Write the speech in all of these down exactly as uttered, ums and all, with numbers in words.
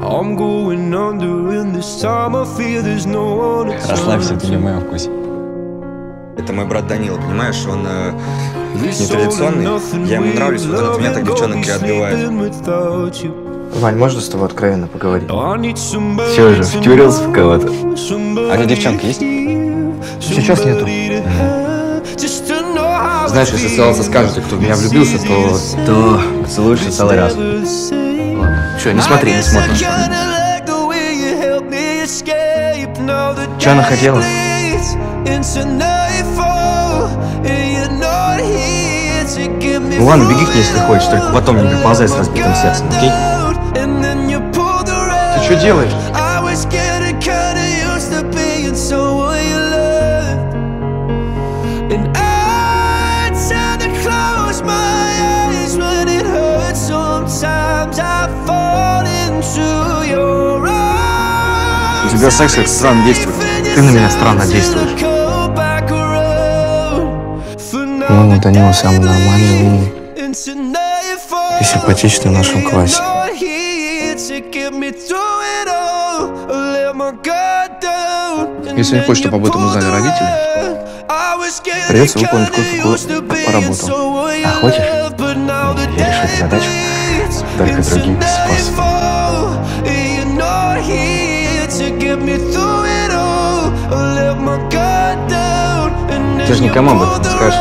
Расслабься, ты не в моем вкусе. Это мой брат Данила, понимаешь, он э, нетрадиционный. Я ему нравлюсь, вот он от меня так девчонок и отбивает. Вань, можно с тобой откровенно поговорить? Все же, втюрился в кого-то. А где девчонка есть? Сейчас нету. Знаешь, если социалцы скажут, кто в меня влюбился, то... То целуешься целый раз. Ладно. Все, не смотри, не смотришь. Че она хотела? Ну ладно, беги к ней, если хочешь, только потом не приползай с разбитым сердцем, окей? Ты что делаешь? У тебя секс как странно действует. Ты на меня странно действуешь. Ну, Данила самый нормальный, умный и симпатичный в нашем классе. Если не хочешь, чтобы об этом узнали родители, придется выполнить кое-какую поработу. А хочешь? Я решу эту задачу только другим способом. Ты же никому об этом не скажешь.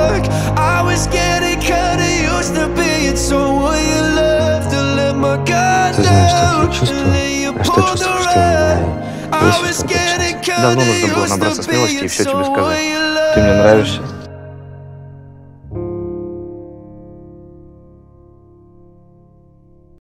Ты знаешь, что я чувствую, а что чувствуешь ты, не знаю. Давно нужно было набраться смелости и все тебе сказать. Ты мне нравишься.